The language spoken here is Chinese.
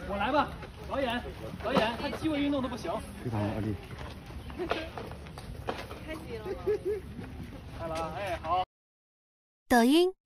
我来吧，导演，他机位运动的不行。 非常恶劣。 开机了吗？开了啊，哎，好。 抖音。